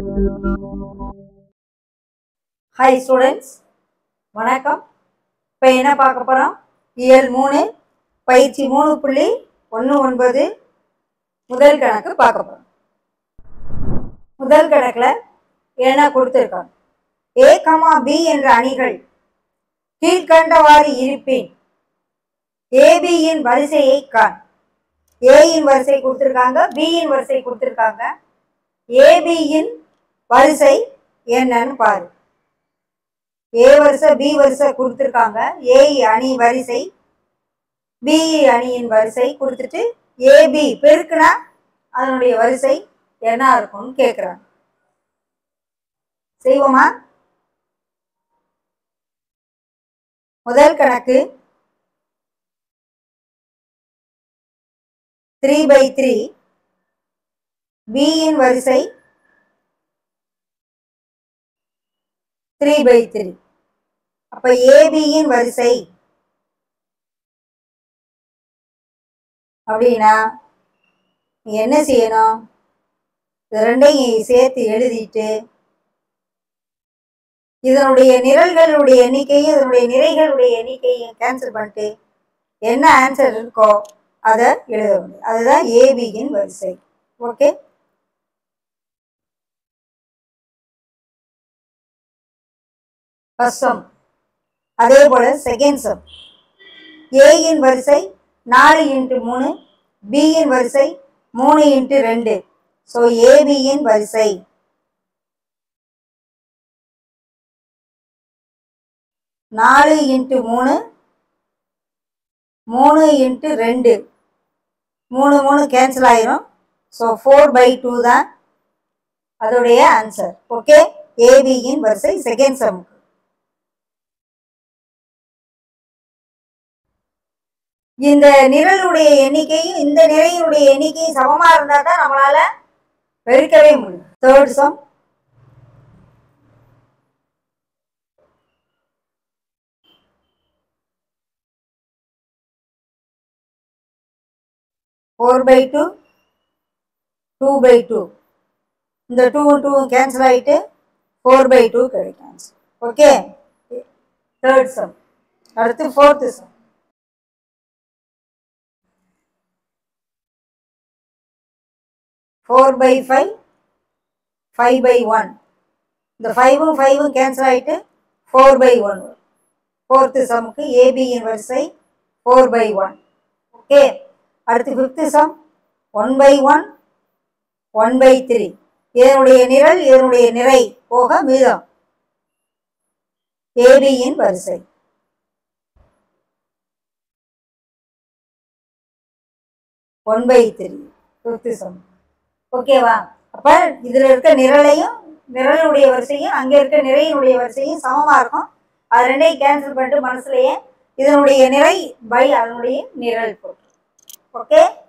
Hi students, வணக்கம். இப்போ என்ன பார்க்க போறோம்? இயல் 3 பயிற்சி 3.19 முதல் கணக்கு பார்க்க போறோம். முதல் கணக்குல என்ன கொடுத்திருக்காங்க? A, B என்ற அணிகள் கீழ்கண்டவாறு இருப்பின் AB இன் வரிசையை காண். A இன் வரிசை கொடுத்திருக்காங்க, B இன் வரிசை கொடுத்திருக்காங்க. AB இன் வரிசை என்னன்னு பாரு. A வரிசை B வரிசை கொடுத்திருக்காங்க. A அணி வரிசை B அணியின் வரிசை கொடுத்துட்டு AB பெருக்குனா அதனுடைய வரிசை என்ன இருக்கும்னு கேட்குறாங்க. செய்வோமா? முதல் கணக்கு 3/3 B இன் வரிசை 3/3. அப்ப AB இன் வரிசை அப்படின்னா என்ன செய்யணும்? ரெண்டையும் சேர்த்து எழுதிட்டு இதனுடைய நிரல்களுடைய எண்ணிக்கையும் இதனுடைய நிறைகளுடைய எண்ணிக்கையும் கேன்சல் பண்ணிட்டு என்ன ஆன்சர் இருக்கோ அதை எழுத முடியும். அதுதான் AB இன் வரிசை. Okay, first sum. அதே போல செகண்ட் சம். A இன் வரிசை 4x3, B இன் வரிசை 3x2. ஸோ AB இன் வரிசை 4x3 3x2, 3 கேன்சல் ஆயிரும். ஸோ 4/2 தான் அதோடைய ஆன்சர். ஓகே, AB இன் வரிசை செகண்ட் சம். இந்த நிரலுடைய எண்ணிக்கையும் இந்த நிறையினுடைய எண்ணிக்கையும் சமமா இருந்தா தான் நம்மளால பெருக்கவே முடியும். Third sum. Four by two 2/2. இந்த 2 கேன்சல் ஆயிட்டு 4/2 கிடைக்கும். Okay, third sum. அடுத்து ஃபோர்த் சம். 4/5 5/1. இந்த 5 கேன்சல் ஆயிட்டு 4/1. ஃபோர்த் சம்க்கு AB இன் வரிசை 4/1. ஓகே, அடுத்து ஃபிஃப்த் சம். 1/1 1/3. இதனுடைய நிரல் இதனுடைய நிறை போக மீதம் AB இன் வரிசை 1/3. Fifth sum. ஓகேவா? அப்ப இதுல இருக்க நிரலையும் நிரலுடைய வரிசையும் அங்க இருக்க நிறையினுடைய வரிசையும் சமமா இருக்கும். அது ரெண்டையும் கேன்சல் பண்ணிட்டு மனசுலயே இதனுடைய நிறை பை அதனுடைய நிரல் போட்டு. ஓகே.